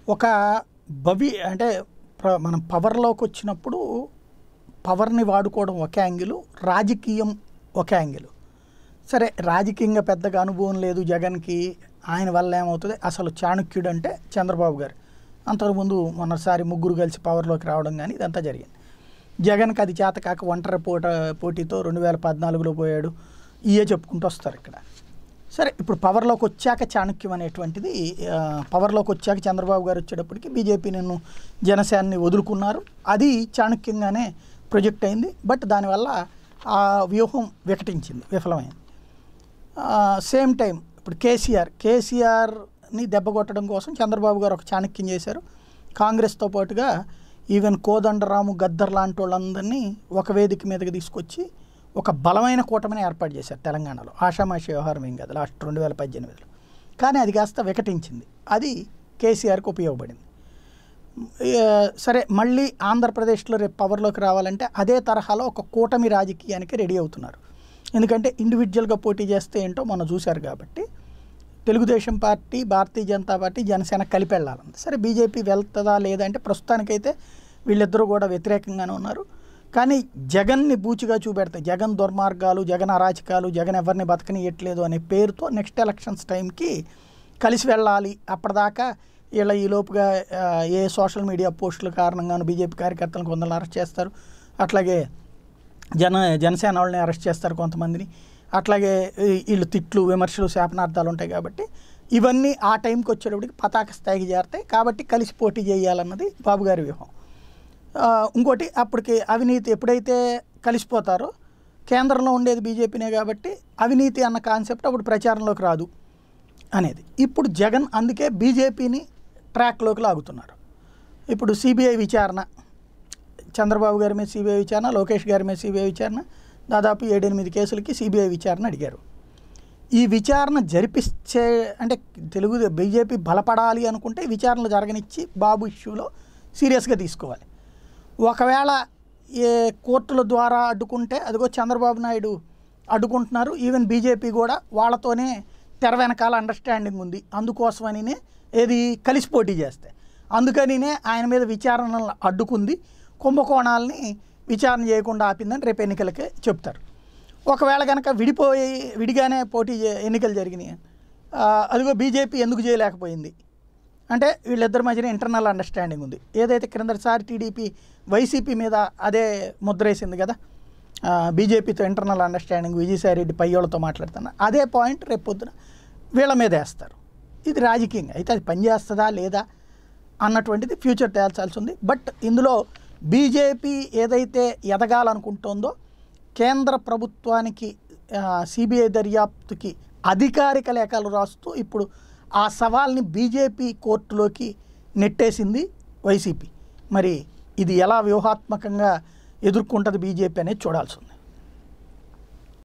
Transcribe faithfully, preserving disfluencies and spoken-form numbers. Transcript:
ఒక భవి అంటే మనం పవర్లోకి వచ్చినప్పుడు పవర్ని వాడుకోవడం ఒక యాంగిల్, రాజకీయం ఒక యాంగిల్. సరే, రాజకీయంగా పెద్దగా అనుభవం లేదు జగన్కి, ఆయన వల్ల ఏమవుతుంది, అసలు చాణక్యుడు అంటే చంద్రబాబు గారు. అంతకుముందు మొన్నసారి ముగ్గురు కలిసి పవర్లోకి రావడం కానీ ఇదంతా జరిగింది. జగన్కి అది చేత కాక ఒంటరి పోట పోటీతో రెండు వేల పద్నాలుగులో పోయాడు, ఇయే చెప్పుకుంటూ వస్తారు ఇక్కడ. సరే, ఇప్పుడు పవర్లోకి వచ్చాక చాణక్యం అనేటువంటిది, పవర్లోకి వచ్చాక చంద్రబాబు గారు వచ్చేటప్పటికి బీజేపీ నిన్ను జనసేనని వదులుకున్నారు, అది చాణక్యంగానే ప్రొజెక్ట్ అయింది. బట్ దానివల్ల ఆ వ్యూహం వికటించింది, విఫలమైంది. సేమ్ టైం ఇప్పుడు కేసీఆర్ కేసీఆర్ని దెబ్బకొట్టడం కోసం చంద్రబాబు గారు ఒక చాణక్యం చేశారు. కాంగ్రెస్తో పాటుగా ఈవెన్ కోదండరాము, గద్దర్ లాంటి వాళ్ళందరినీ ఒక వేదిక మీదకి తీసుకొచ్చి ఒక బలమైన కూటమిని ఏర్పాటు చేశారు తెలంగాణలో. ఆషామాషి వ్యవహారం ఏం కాదు లాస్ట్ రెండు వేల పద్దెనిమిదిలో. కానీ అది కాస్త వికటించింది, అది కేసీఆర్కి ఉపయోగపడింది. సరే, మళ్ళీ ఆంధ్రప్రదేశ్లో రేపు పవర్లోకి రావాలంటే అదే తరహాలో ఒక కూటమి రాజకీయానికి రెడీ అవుతున్నారు. ఎందుకంటే ఇండివిజువల్గా పోటీ చేస్తే ఏంటో మనం చూశారు కాబట్టి తెలుగుదేశం పార్టీ, భారతీయ జనతా పార్టీ, జనసేన కలిపి వెళ్ళాలంటే, సరే బీజేపీ వెళ్తుందా లేదా అంటే ప్రస్తుతానికైతే వీళ్ళిద్దరూ కూడా వ్యతిరేకంగానే ఉన్నారు. కానీ జగన్ని బూచిగా చూపెడతాయి, జగన్ దుర్మార్గాలు, జగన్ అరాచకాలు, జగన్ ఎవరిని బతకనియట్లేదు అనే పేరుతో నెక్స్ట్ ఎలక్షన్స్ టైంకి కలిసి వెళ్ళాలి. అప్పటిదాకా వీళ్ళ ఈ లోపుగా ఏ సోషల్ మీడియా పోస్టుల కారణంగాను బీజేపీ కార్యకర్తలను కొందరు అరెస్ట్ చేస్తారు, అట్లాగే జన జనసేన వాళ్ళని అరెస్ట్ చేస్తారు కొంతమందిని, అట్లాగే వీళ్ళు తిట్లు, విమర్శలు, శాపనార్థాలు ఉంటాయి. కాబట్టి ఇవన్నీ ఆ టైంకి వచ్చేటప్పటికి పతాక స్థాయికి చేరుతాయి. కాబట్టి కలిసి పోటీ చేయాలన్నది బాబు గారి వ్యూహం. ఇంకోటి, అప్పటికి అవినీతి ఎప్పుడైతే కలిసిపోతారో, కేంద్రంలో ఉండేది బీజేపీనే కాబట్టి అవినీతి అన్న కాన్సెప్ట్ అప్పుడు ప్రచారంలోకి రాదు అనేది. ఇప్పుడు జగన్ అందుకే బీజేపీని ట్రాక్లోకి లాగుతున్నారు. ఇప్పుడు సిబిఐ విచారణ, చంద్రబాబు గారి మీద సిబిఐ విచారణ, లోకేష్ గారి మీద సిబిఐ విచారణ, దాదాపు ఏడెనిమిది కేసులకి సిబిఐ విచారణ అడిగారు. ఈ విచారణ జరిపిస్తే అంటే తెలుగు బీజేపీ బలపడాలి అనుకుంటే విచారణలు జరగనిచ్చి బాబు ఇష్యూలో సీరియస్గా తీసుకోవాలి. ఒకవేళ ఏ కోర్టుల ద్వారా అడ్డుకుంటే, అదిగో చంద్రబాబు నాయుడు అడ్డుకుంటున్నారు, ఈవెన్ బీజేపీ కూడా వాళ్ళతోనే తెర వెనకాల అండర్స్టాండింగ్ ఉంది, అందుకోసమనినే ఏది కలిసి పోటీ చేస్తే, అందుకనినే ఆయన మీద విచారణలు అడ్డుకుంది, కుంభకోణాలని విచారణ చేయకుండా ఆపిందని రేపు ఎన్నికలకే చెప్తారు. ఒకవేళ కనుక విడిపోయి విడిగానే పోటీ ఎన్నికలు జరిగినాయి, అదిగో బీజేపీ ఎందుకు చేయలేకపోయింది అంటే వీళ్ళిద్దరి మధ్యన ఇంటర్నల్ అండర్స్టాండింగ్ ఉంది. ఏదైతే క్రిందటిసారి టీడీపీ వైసీపీ మీద అదే ముద్రేసింది కదా, బీజేపీతో ఇంటర్నల్ అండర్స్టాండింగ్, విజయసాయిరెడ్డి పయ్యోళ్ళతో మాట్లాడుతున్నా, అదే పాయింట్ రేపు పొద్దున వీళ్ళ మీద వేస్తారు. ఇది రాజకీయంగా అయితే అది పనిచేస్తుందా లేదా అన్నటువంటిది ఫ్యూచర్ తేల్చాల్సి ఉంది. బట్ ఇందులో బీజేపీ ఏదైతే ఎదగాలనుకుంటుందో, కేంద్ర ప్రభుత్వానికి సిబిఐ దర్యాప్తుకి అధికారిక లేఖలు రాస్తూ ఇప్పుడు ఆ సవాల్ని బీజేపీ కోర్టులోకి నెట్టేసింది వైసీపీ. మరి ఇది ఎలా వ్యూహాత్మకంగా ఎదుర్కొంటుంది బీజేపీ అనేది చూడాల్సి ఉంది.